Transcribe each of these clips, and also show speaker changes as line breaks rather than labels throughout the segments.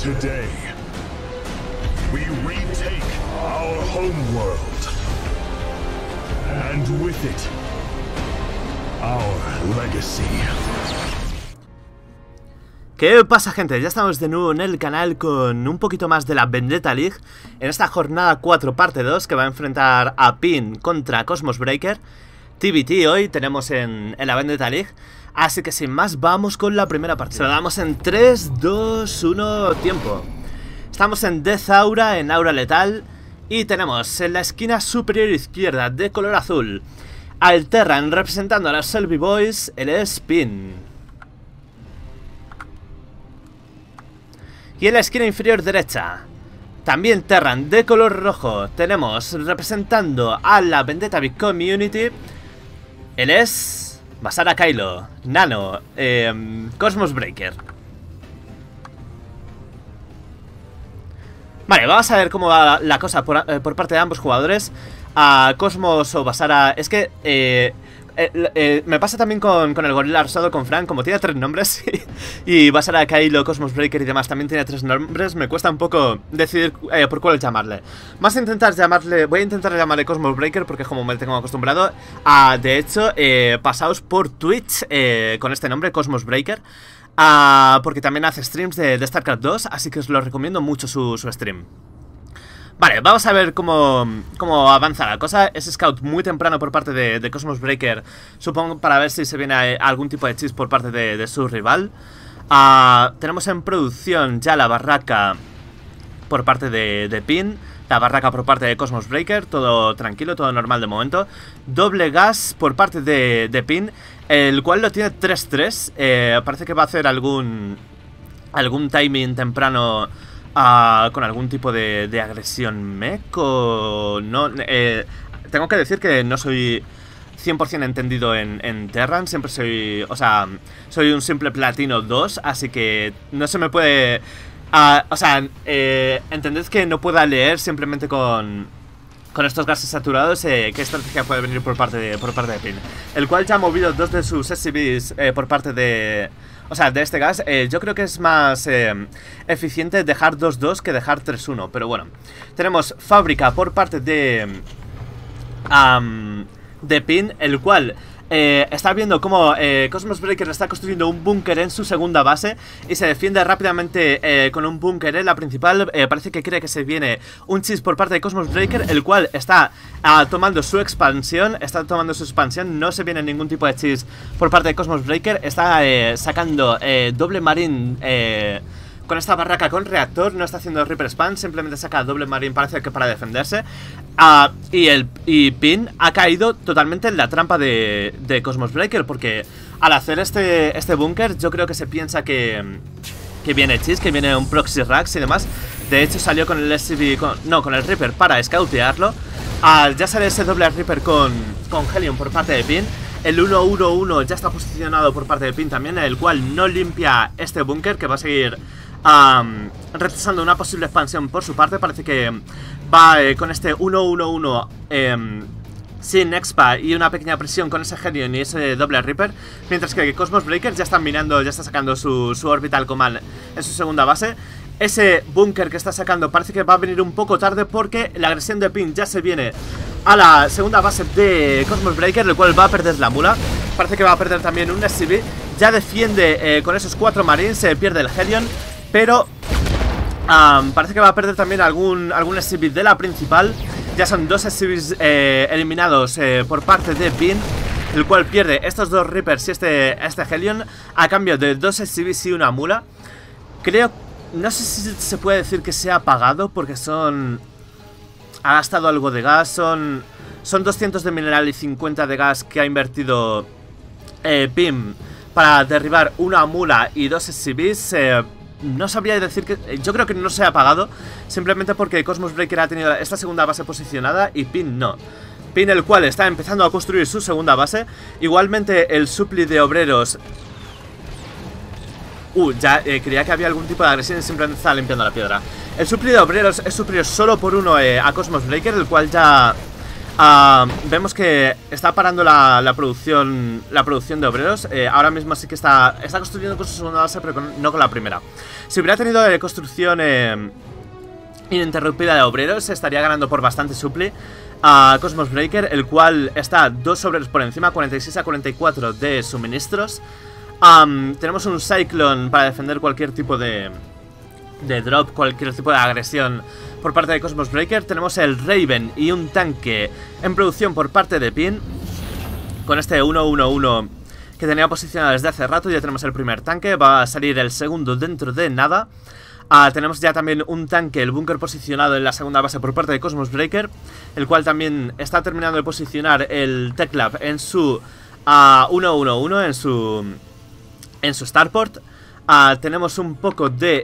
Today, we retake our homeworld, and with it, our legacy.
¿Qué pasa, gente? Ya estamos de nuevo en el canal con un poquito más de la Vendetta League en esta jornada 4 parte 2 que va a enfrentar a Pin contra Cosmos Breaker. TBT hoy tenemos en la Vendetta League. Así que sin más vamos con la primera partida. Se lo damos en 3, 2, 1, tiempo. Estamos en Death Aura, en Aura Letal. Y tenemos en la esquina superior izquierda de color azul al Terran representando a los Selby Boys, el es Pin. Y en la esquina inferior derecha, también Terran de color rojo, tenemos representando a la Vendetta Big Community, él es Basara Kylo, Nano, Cosmos Breaker. Vale, vamos a ver cómo va la cosa por parte de ambos jugadores. A Cosmos o Basara, es que me pasa también con el gorila rosado, con Frank, como tiene 3 nombres y Basara, Kylo, Cosmos Breaker y demás también tiene 3 nombres, me cuesta un poco decidir por cuál llamarle. Voy a intentar llamarle Cosmos Breaker porque como me tengo acostumbrado. De hecho, pasaos por Twitch con este nombre, Cosmos Breaker, porque también hace streams de StarCraft 2, así que os lo recomiendo mucho su stream. Vale, vamos a ver cómo avanza la cosa. Es scout muy temprano por parte de Cosmos Breaker, supongo para ver si se viene algún tipo de chis por parte de su rival. Tenemos en producción ya la barraca por parte de Pin, la barraca por parte de Cosmos Breaker, todo tranquilo, todo normal de momento. Doble gas por parte de Pin, el cual lo tiene 3-3, parece que va a hacer algún timing temprano con algún tipo de agresión mech o no. Tengo que decir que no soy 100% entendido en Terran, siempre soy, o sea, soy un simple platino 2, así que no se me puede, entended que no pueda leer simplemente con estos gases saturados qué estrategia puede venir por parte de Pin, el cual ya ha movido 2 de sus SCVs por parte de este gas. Yo creo que es más eficiente dejar 2-2 que dejar 3-1, pero bueno. Tenemos fábrica por parte de Pin, el cual está viendo cómo Cosmos Breaker está construyendo un búnker en su segunda base y se defiende rápidamente con un búnker en la principal. Parece que cree que se viene un chis por parte de Cosmos Breaker, el cual está tomando su expansión. No se viene ningún tipo de chis por parte de Cosmos Breaker. Está sacando doble marín con esta barraca con reactor. No está haciendo Reaper Spam, simplemente saca doble marín, parece que para defenderse. Y Pin ha caído totalmente en la trampa de Cosmos Breaker, porque al hacer este búnker yo creo que se piensa que viene chis, que viene un proxy racks y demás. De hecho salió con el SCV, con el Reaper para scoutearlo. Ya sale ese doble Reaper con Helium por parte de Pin. El 1-1-1 ya está posicionado por parte de Pin también, el cual no limpia este búnker, que va a seguir retrasando una posible expansión por su parte. Parece que va con este 1-1-1 sin expa y una pequeña presión con ese Helium y ese doble Reaper, mientras que Cosmos Breaker ya están minando, ya está sacando su Orbital Command en su segunda base. Ese búnker que está sacando parece que va a venir un poco tarde, porque la agresión de Pin ya se viene a la segunda base de Cosmos Breaker, el cual va a perder la mula. Parece que va a perder también un SCV. Ya defiende con esos 4 marines, se pierde el Helium, pero parece que va a perder también algún SCV de la principal. Ya son 2 SCVs eliminados por parte de Pin, el cual pierde estos 2 Reapers y este Helium a cambio de 2 SCVs y una mula. No sé si se puede decir que se ha pagado, porque ha gastado algo de gas. Son 200 de mineral y 50 de gas que ha invertido Pin para derribar una mula y 2 SCVs. No sabría decir que... Yo creo que no se ha pagado, simplemente porque Cosmos Breaker ha tenido esta segunda base posicionada y Pin no. Pin, el cual está empezando a construir su segunda base. Igualmente el supli de obreros... ya creía que había algún tipo de agresión y simplemente estaba limpiando la piedra. El supli de obreros es superior solo por 1 a Cosmos Breaker, el cual ya Vemos que está parando la producción de obreros. Ahora mismo sí que está construyendo con su segunda base, pero no con la primera. Si hubiera tenido construcción ininterrumpida de obreros, estaría ganando por bastante supli a Cosmos Breaker, el cual está 2 obreros por encima, 46 a 44 de suministros. Tenemos un Cyclone para defender cualquier tipo de drop, cualquier tipo de agresión por parte de Cosmos Breaker. Tenemos el Raven y un tanque en producción por parte de Pin, con este 1-1-1 que tenía posicionado desde hace rato. Ya tenemos el primer tanque, va a salir el segundo dentro de nada. Tenemos ya también un tanque, el búnker posicionado en la segunda base por parte de Cosmos Breaker, el cual también está terminando de posicionar el Tech Lab en su 1-1-1, en su starport. Tenemos un poco de...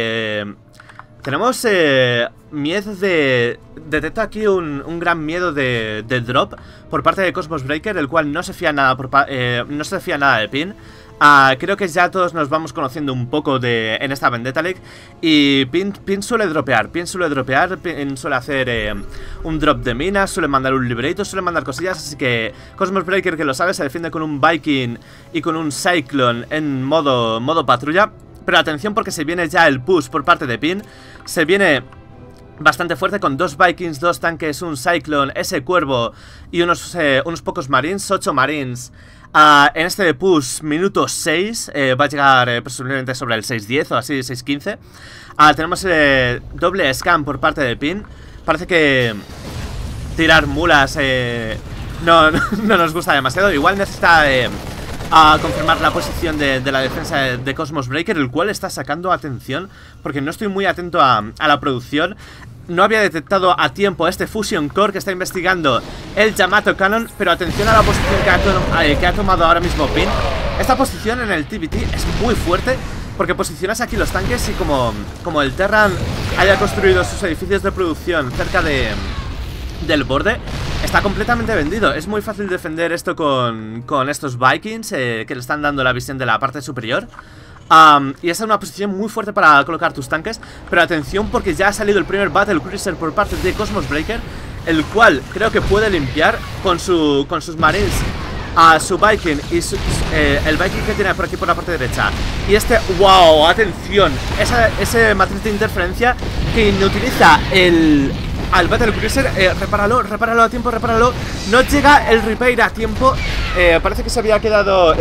tenemos miedo de... Detecto aquí un gran miedo de drop por parte de Cosmos Breaker, el cual no se fía nada, no se fía nada de Pin. Creo que ya todos nos vamos conociendo un poco en esta Vendetta League. Y Pin suele dropear, Pin suele hacer un drop de minas, suele mandar un liberator, suele mandar cosillas. Así que Cosmos Breaker, que lo sabe, se defiende con un Viking y con un Cyclone en modo patrulla. Pero atención, porque se viene ya el push por parte de Pin. Se viene bastante fuerte con 2 Vikings, 2 tanques, un Cyclone, ese Cuervo y unos pocos Marines, 8 Marines. En este push, minuto 6, va a llegar presumiblemente sobre el 6-10 o así, 6-15. Tenemos doble scan por parte de Pin. Parece que tirar mulas no nos gusta demasiado. Igual necesita confirmar la posición de la defensa de Cosmos Breaker, el cual está sacando atención, porque no estoy muy atento a la producción. No había detectado a tiempo este Fusion Core que está investigando el Yamato Cannon. Pero atención a la posición que ha tomado ahora mismo Pin. Esta posición en el TBT es muy fuerte, porque posicionas aquí los tanques y como el Terran haya construido sus edificios de producción cerca del borde, está completamente vendido. Es muy fácil defender esto con estos Vikings que le están dando la visión de la parte superior. Y esa es una posición muy fuerte para colocar tus tanques. Pero atención, porque ya ha salido el primer Battle Cruiser por parte de Cosmos Breaker, el cual creo que puede limpiar con sus Marines a su Viking y el Viking que tiene por aquí por la parte derecha. Y wow, atención, ese matriz de interferencia que inutiliza al Battle Cruiser. Repáralo a tiempo, repáralo. No llega el repair a tiempo. Parece que se había quedado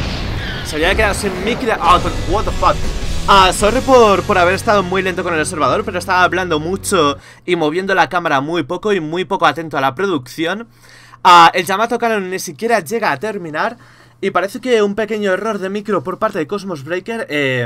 sin mic. What the fuck. Sorry por haber estado muy lento con el observador, pero estaba hablando mucho y moviendo la cámara muy poco atento a la producción. El Yamato Cannon ni siquiera llega a terminar, y parece que un pequeño error de micro por parte de Cosmos Breaker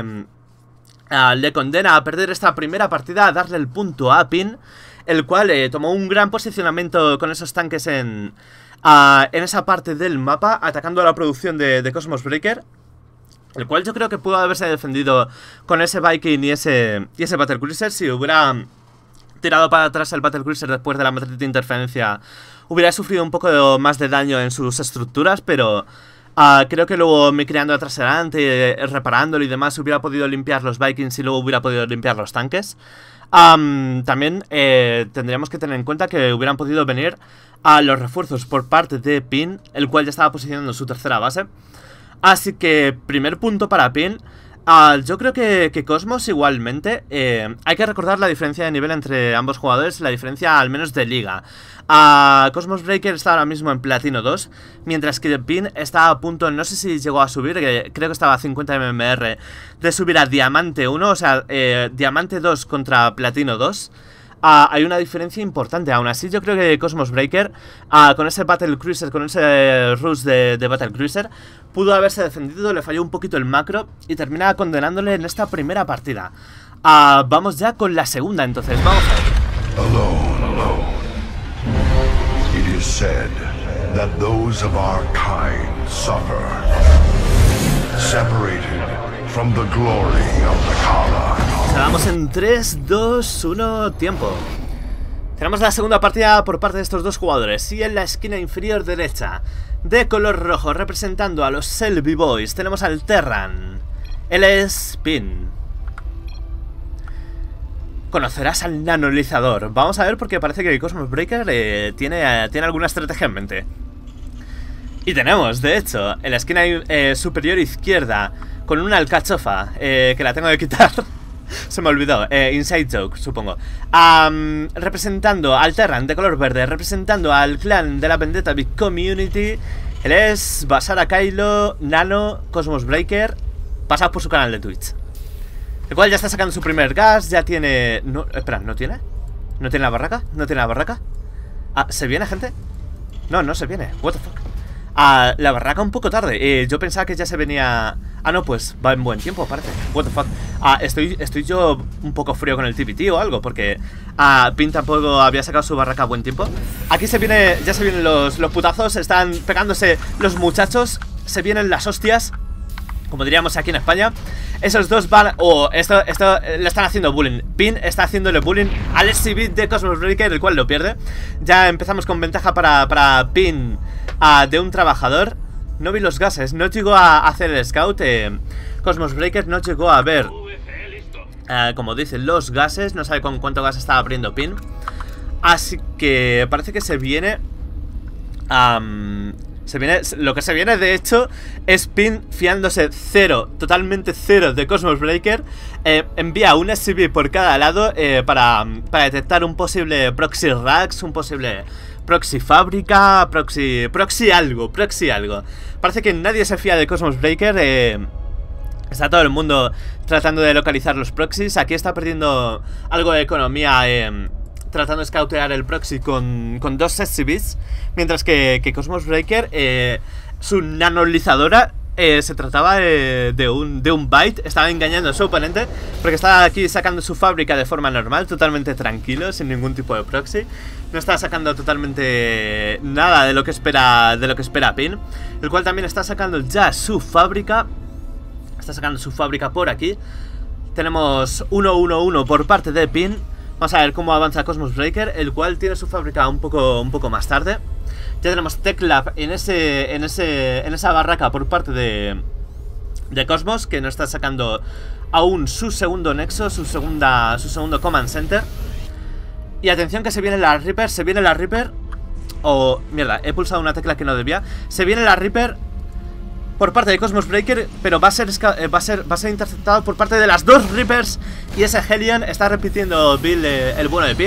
le condena a perder esta primera partida, a darle el punto a Pin, el cual tomó un gran posicionamiento con esos tanques en esa parte del mapa, atacando a la producción de Cosmos Breaker, el cual yo creo que pudo haberse defendido con ese Viking y ese Battle Cruiser. Si hubiera tirado para atrás el Battle Cruiser después de la matriz de interferencia, hubiera sufrido un poco más de daño en sus estructuras, pero creo que luego creando atrás adelante, reparándolo y demás, hubiera podido limpiar los Vikings y luego hubiera podido limpiar los tanques. También tendríamos que tener en cuenta que hubieran podido venir los refuerzos por parte de Pin, el cual ya estaba posicionando su tercera base. Así que primer punto para Pin. Yo creo que Cosmos igualmente, hay que recordar la diferencia de nivel entre ambos jugadores, la diferencia al menos de liga. Cosmos Breaker está ahora mismo en Platino 2, mientras que Pin está a punto, no sé si llegó a subir, creo que estaba a 50 mmR, de subir a Diamante 1, o sea, Diamante 2 contra Platino 2. Hay una diferencia importante. Aún así yo creo que Cosmos Breaker, con ese Battle Cruiser, con ese rush de Battle Cruiser, pudo haberse defendido, le falló un poquito el macro y termina condenándole en esta primera partida. Vamos ya con la segunda, entonces, vamos a ver.
Alone. It is said that those of our kind suffer, separated from the glory of the Kala.
Vamos en 3, 2, 1, tiempo. Tenemos la segunda partida por parte de estos dos jugadores. Y en la esquina inferior derecha, de color rojo, representando a los Selby Boys, tenemos al Terran. Él es Pin. conocerás al nanolizador. Vamos a ver porque parece que Cosmos Breaker tiene alguna estrategia en mente. Y tenemos, de hecho, en la esquina superior izquierda, con una alcachofa, que la tengo que quitar. Se me olvidó, inside joke, supongo. Representando al Terran de color verde, representando al clan de la Vendetta Big Community. Él es Basara Kylo, Nano, Cosmos Breaker. Pasad por su canal de Twitch. El cual ya está sacando su primer gas, ya tiene... No, espera, ¿no tiene? ¿No tiene la barraca? ¿No tiene la barraca? Ah, ¿se viene, gente? No, no se viene, what the fuck. La barraca un poco tarde. Yo pensaba que ya se venía... Ah, no, pues va en buen tiempo, parece. What the fuck. Estoy yo un poco frío con el TPT o algo, porque Pin tampoco había sacado su barraca a buen tiempo. Aquí se viene... Ya se vienen los putazos. Están pegándose los muchachos. Se vienen las hostias, como diríamos aquí en España. Esos dos van... esto le están haciendo bullying. Pin está haciéndole bullying al SCV de Cosmos Breaker, el cual lo pierde. Ya empezamos con ventaja para Pin de un trabajador. No vi los gases, no llegó a hacer el scout. Cosmos Breaker no llegó a ver, como dicen, los gases. No sabe con cuánto gas estaba abriendo Pin. Así que parece que se viene... Lo que se viene, de hecho, es Pin fiándose totalmente cero de Cosmos Breaker. Envía un SCV por cada lado para detectar un posible proxy racks, un posible proxy fábrica, proxy algo. Parece que nadie se fía de Cosmos Breaker. Está todo el mundo tratando de localizar los proxies. Aquí está perdiendo algo de economía tratando de scoutear el proxy con dos SCVs. Mientras que Cosmos Breaker, su nanolizadora, se trataba de un byte. Estaba engañando a su oponente, porque estaba aquí sacando su fábrica de forma normal, totalmente tranquilo, sin ningún tipo de proxy. No está sacando totalmente nada de lo que espera Pin, el cual también está sacando ya su fábrica. Está sacando su fábrica por aquí. Tenemos 1-1-1 por parte de Pin. Vamos a ver cómo avanza Cosmos Breaker, el cual tiene su fábrica un poco más tarde. Ya tenemos Tech Lab en esa barraca por parte de Cosmos, que no está sacando aún su segundo nexo, su segundo command center. Y atención que se viene la Reaper, Oh, mierda, he pulsado una tecla que no debía. Se viene la Reaper por parte de Cosmos Breaker, pero va a ser interceptado por parte de las dos Reapers. Y ese Hellion está repitiendo Bill, el bueno de Pin.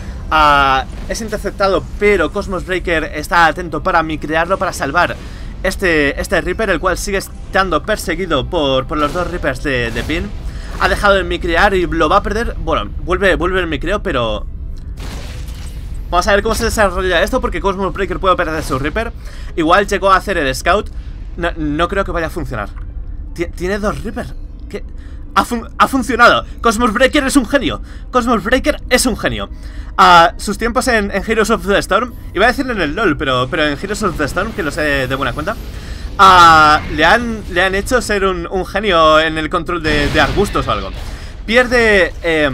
Es interceptado, pero Cosmos Breaker está atento para micrearlo, para salvar este Reaper, el cual sigue estando perseguido por los dos Reapers de Pin. Ha dejado de micrear y lo va a perder. Bueno, vuelve el micreo, pero... Vamos a ver cómo se desarrolla esto, porque Cosmos Breaker puede perder su Reaper. Igual llegó a hacer el scout. No creo que vaya a funcionar. Tiene dos Reapers. ¿Qué? Ha funcionado. Cosmos Breaker es un genio. Cosmos Breaker es un genio. Sus tiempos en Heroes of the Storm, iba a decirlo en el LoL, pero en Heroes of the Storm, que lo sé de buena cuenta, le han hecho ser un genio en el control de arbustos o algo. Pierde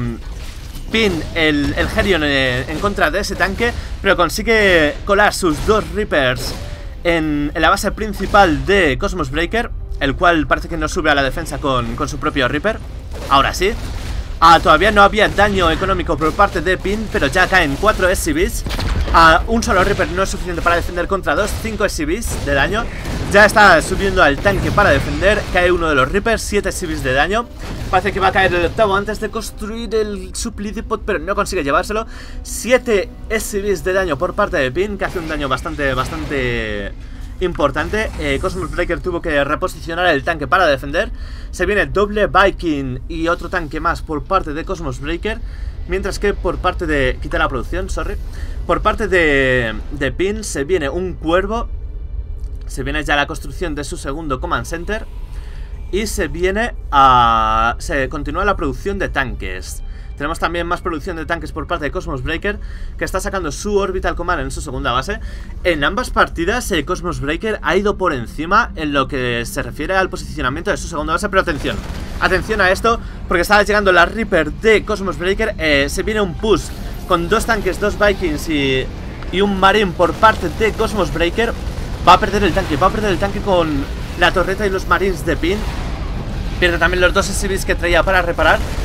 Pin el Hellion en contra de ese tanque, pero consigue colar sus dos Reapers en la base principal de Cosmos Breaker, el cual parece que no sube a la defensa con su propio Reaper. Ahora sí. Todavía no había daño económico por parte de Pin, pero ya caen 4 SCVs. Un solo Reaper no es suficiente para defender contra 5 SCVs de daño. Ya está subiendo al tanque para defender. Cae uno de los Reapers, 7 SCVs de daño. Parece que va a caer el octavo antes de construir el supply depot, pero no consigue llevárselo. 7 SCVs de daño por parte de Pin, que hace un daño bastante importante. Cosmos Breaker tuvo que reposicionar el tanque para defender. Se viene doble Viking y otro tanque más por parte de Cosmos Breaker. Mientras que por parte de... Quita la producción, sorry. Por parte de Pin se viene un cuervo. Se viene ya la construcción de su segundo command center. Y se viene se continúa la producción de tanques. Tenemos también más producción de tanques por parte de Cosmos Breaker, que está sacando su Orbital Command en su segunda base. En ambas partidas Cosmos Breaker ha ido por encima en lo que se refiere al posicionamiento de su segunda base. Pero atención a esto, porque está llegando la Reaper de Cosmos Breaker. Se viene un push con 2 tanques, 2 Vikings y un Marine por parte de Cosmos Breaker. Va a perder el tanque con la torreta y los Marines de Pin. Pierde también los 2 SCVs que traía para reparar.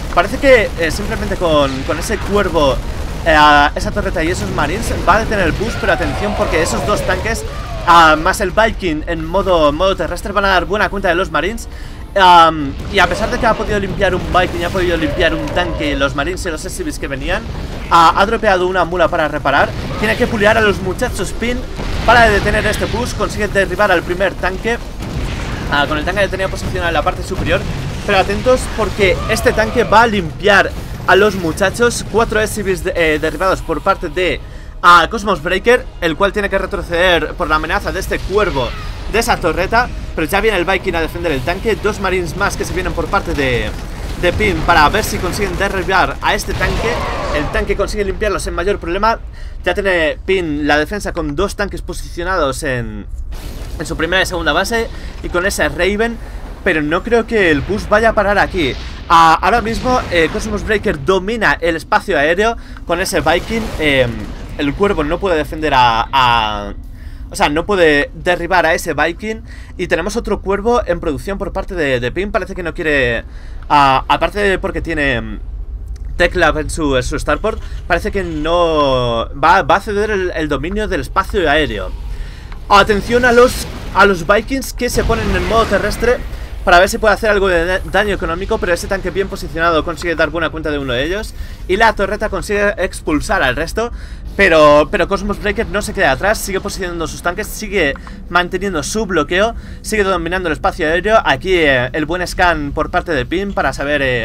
parece que simplemente con ese cuervo, esa torreta y esos marines va a detener el push, pero atención porque esos dos tanques más el Viking en modo terrestre van a dar buena cuenta de los marines. Y a pesar de que ha podido limpiar un Viking y ha podido limpiar un tanque, los marines y los SCVs que venían, ha dropeado una mula para reparar. Tiene que pulear a los muchachos Pin para detener este push. Consigue derribar al primer tanque con el tanque que tenía posicionado en la parte superior. Pero atentos porque este tanque va a limpiar a los muchachos. 4 SCVs derribados por parte de Cosmos Breaker, el cual tiene que retroceder por la amenaza de este cuervo de esa torreta. Pero ya viene el Viking a defender el tanque. 2 marines más que se vienen por parte de Pin para ver si consiguen derribar a este tanque. El tanque consigue limpiarlos sin mayor problema. Ya tiene Pin la defensa con 2 tanques posicionados en su primera y segunda base y con ese Raven. Pero no creo que el push vaya a parar aquí. Ahora mismo Cosmos Breaker domina el espacio aéreo con ese Viking. El cuervo no puede defender o sea, no puede derribar a ese Viking. Y tenemos otro cuervo en producción por parte de Pin. Parece que no quiere, aparte de porque tiene TechLab en su starport, parece que no va a ceder el dominio del espacio aéreo. Atención a los Vikings que se ponen en modo terrestre para ver si puede hacer algo de daño económico. Pero ese tanque bien posicionado consigue dar buena cuenta de uno de ellos. Y la torreta consigue expulsar al resto. Pero Cosmos Breaker no se queda atrás. Sigue posicionando sus tanques. Sigue manteniendo su bloqueo. Sigue dominando el espacio aéreo. Aquí el buen scan por parte de Pin para saber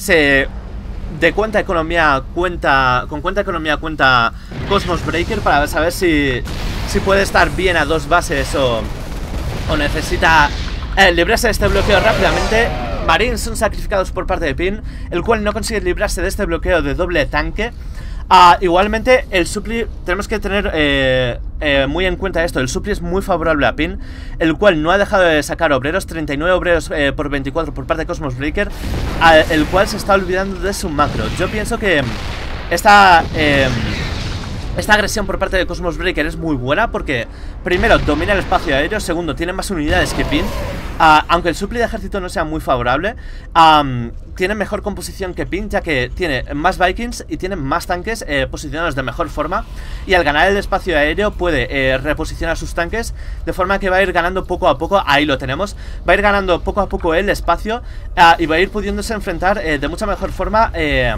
de cuánta economía cuenta. Con cuánta economía cuenta Cosmos Breaker. Para saber si puede estar bien a 2 bases o necesita librarse de este bloqueo rápidamente. Marines son sacrificados por parte de Pin, el cual no consigue librarse de este bloqueo de doble tanque. Igualmente el supply, tenemos que tener muy en cuenta esto. El supply es muy favorable a Pin, el cual no ha dejado de sacar obreros. 39 obreros por 24 por parte de Cosmos Breaker, el cual se está olvidando de su macro. Yo pienso que esta agresión por parte de Cosmos Breaker es muy buena porque, primero, domina el espacio aéreo. Segundo, tiene más unidades que Pin. Aunque el supply de ejército no sea muy favorable, tiene mejor composición que Pin, ya que tiene más Vikings y tiene más tanques posicionados de mejor forma. Y al ganar el espacio aéreo puede reposicionar sus tanques, de forma que va a ir ganando poco a poco. Ahí lo tenemos. Va a ir ganando poco a poco el espacio y va a ir pudiéndose enfrentar de mucha mejor forma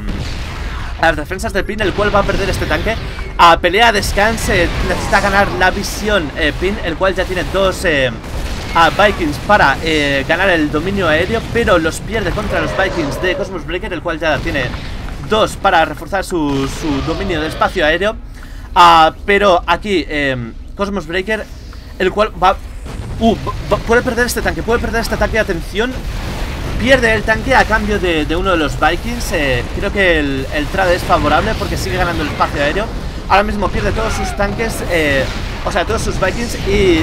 a las defensas de Pin, el cual va a perder este tanque. Pelea de descanse, necesita ganar la visión Pin, el cual ya tiene 2 Vikings para ganar el dominio aéreo, pero los pierde contra los Vikings de Cosmos Breaker, el cual ya tiene 2 para reforzar su dominio del espacio aéreo. Pero aquí Cosmos Breaker, el cual puede perder este tanque, atención. Pierde el tanque a cambio de uno de los Vikings. Creo que el trade es favorable porque sigue ganando el espacio aéreo. Ahora mismo pierde todos sus tanques, o sea, todos sus Vikings. Y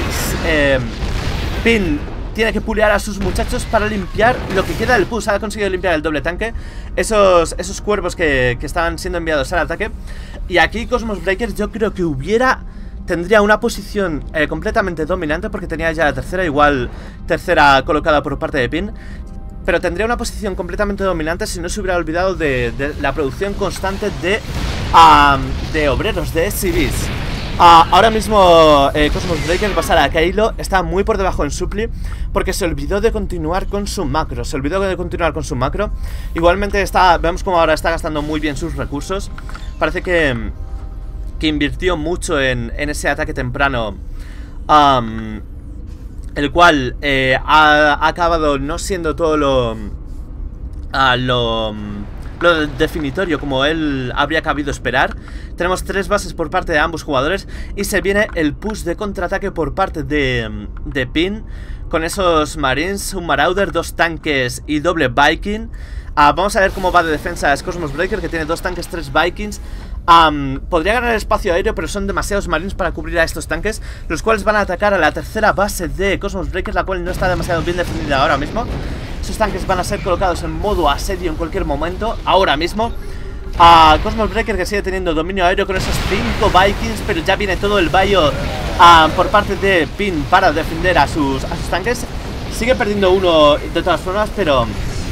Pin tiene que pulear a sus muchachos para limpiar lo que queda del push. Ha conseguido limpiar el doble tanque, esos cuervos que estaban siendo enviados al ataque. Y aquí Cosmos Breaker yo creo que tendría una posición completamente dominante, porque tenía ya la tercera colocada por parte de Pin. Pero tendría una posición completamente dominante si no se hubiera olvidado de la producción constante de obreros, de SCVs. Ahora mismo Cosmos Breaker va a pasar a Kylo. Está muy por debajo en supply porque se olvidó de continuar con su macro. Igualmente vemos como ahora está gastando muy bien sus recursos. Parece que invirtió mucho en ese ataque temprano, el cual ha acabado no siendo todo lo definitorio como él habría cabido esperar. Tenemos 3 bases por parte de ambos jugadores y se viene el push de contraataque por parte de Pin, con esos Marines, un Marauder, 2 tanques y doble Viking. Vamos a ver cómo va de defensa es Cosmos Breaker, que tiene 2 tanques, 3 Vikings. Podría ganar el espacio aéreo, pero son demasiados Marines para cubrir a estos tanques, los cuales van a atacar a la tercera base de Cosmos Breaker, la cual no está demasiado bien defendida ahora mismo. Esos tanques van a ser colocados en modo asedio en cualquier momento, ahora mismo. Cosmos Breaker, que sigue teniendo dominio aéreo con esos 5 Vikings, pero ya viene todo el bayo por parte de Pin para defender a sus tanques. Sigue perdiendo uno de todas formas, pero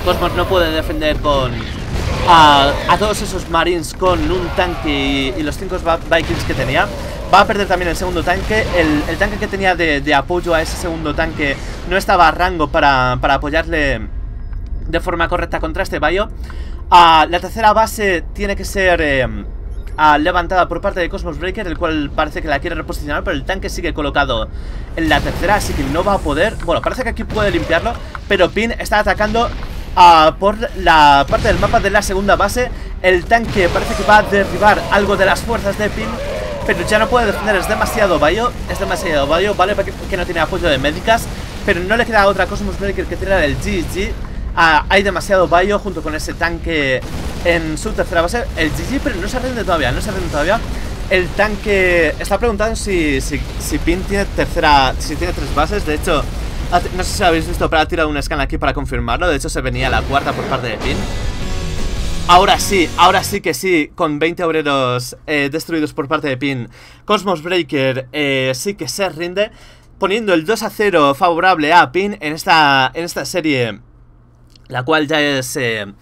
Cosmos no puede defender con a todos esos Marines con un tanque y los 5 Vikings que tenía. Va a perder también el segundo tanque. El tanque que tenía de apoyo a ese segundo tanque no estaba a rango para apoyarle de forma correcta contra este Bayo. La tercera base tiene que ser levantada por parte de Cosmos Breaker, el cual parece que la quiere reposicionar, pero el tanque sigue colocado en la tercera, así que no va a poder. Bueno, parece que aquí puede limpiarlo, pero Pin está atacando por la parte del mapa de la segunda base. El tanque parece que va a derribar algo de las fuerzas de Pin, pero ya no puede defender, es demasiado Bayo. Vale, que no tiene apoyo de médicas, pero no le queda otra Cosmos Breaker que tirar el GG. Hay demasiado Bayo junto con ese tanque en su tercera base. El GG, pero no se rinde todavía, El tanque está preguntando si Pin tiene tiene 3 bases. De hecho, no sé si lo habéis visto, pero ha tirado un scan aquí para confirmarlo. De hecho, se venía la cuarta por parte de Pin. Ahora sí que sí, con 20 obreros destruidos por parte de Pin, Cosmos Breaker sí que se rinde, poniendo el 2-0 favorable a Pin en esta serie, la cual ya es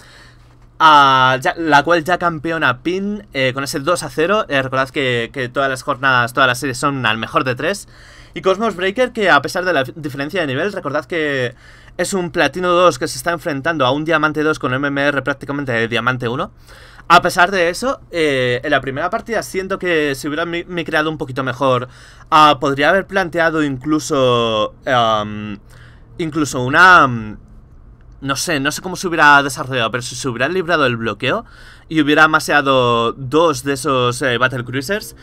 la cual ya campeona Pin con ese 2-0. Recordad que todas las jornadas, todas las series son al mejor de 3. Y Cosmos Breaker, que a pesar de la diferencia de nivel, recordad que es un Platino 2 que se está enfrentando a un Diamante 2 con MMR prácticamente de Diamante 1. A pesar de eso, en la primera partida siento que si hubiera micreado un poquito mejor, podría haber planteado incluso una... No sé cómo se hubiera desarrollado, pero si se hubiera librado el bloqueo y hubiera maseado 2 de esos Battle Cruisers,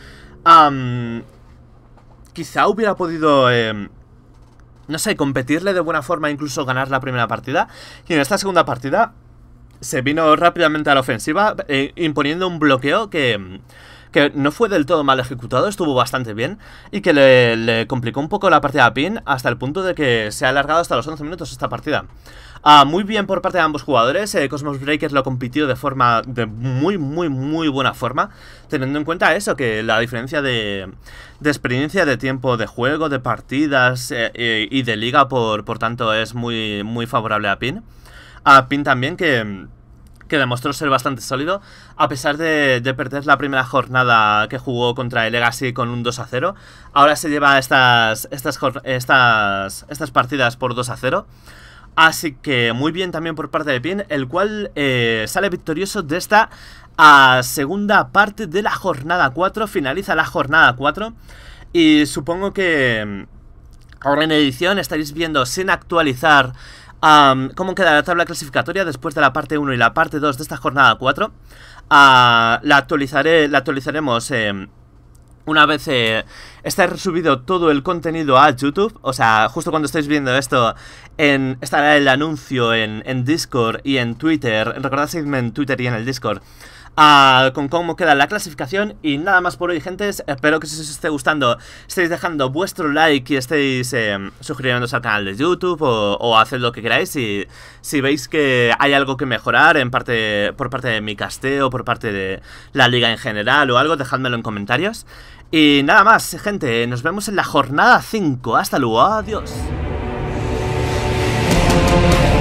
quizá hubiera podido, no sé, competirle de buena forma, incluso ganar la primera partida. Y en esta segunda partida se vino rápidamente a la ofensiva, imponiendo un bloqueo que no fue del todo mal ejecutado, estuvo bastante bien, y que le complicó un poco la partida a Pin, hasta el punto de que se ha alargado hasta los 11 minutos esta partida. Muy bien por parte de ambos jugadores. Cosmos Breaker lo compitió de muy buena forma, teniendo en cuenta eso, que la diferencia de experiencia, de tiempo de juego, de partidas y de liga, por tanto es muy favorable a Pin. A Pin también, que demostró ser bastante sólido, a pesar de perder la primera jornada que jugó contra el Legacy con un 2-0. Ahora se lleva estas partidas por 2-0. Así que muy bien también por parte de Pin, el cual sale victorioso de esta segunda parte de la jornada 4. Finaliza la jornada 4. Y supongo que ahora en edición estaréis viendo sin actualizar cómo queda la tabla clasificatoria después de la parte 1 y la parte 2 de esta jornada 4. La actualizaremos una vez está resubido todo el contenido a YouTube. O sea, justo cuando estéis viendo esto, estará el anuncio en Discord y en Twitter. Recordad seguirme en Twitter y en el Discord con cómo queda la clasificación. Y nada más por hoy, gentes. Espero que si os esté gustando estéis dejando vuestro like y estéis suscribiéndoos al canal de YouTube o haced lo que queráis. Y si veis que hay algo que mejorar por parte de mi casteo, por parte de la liga en general o algo, dejádmelo en comentarios. Y nada más, gente, nos vemos en la jornada 5. Hasta luego, adiós.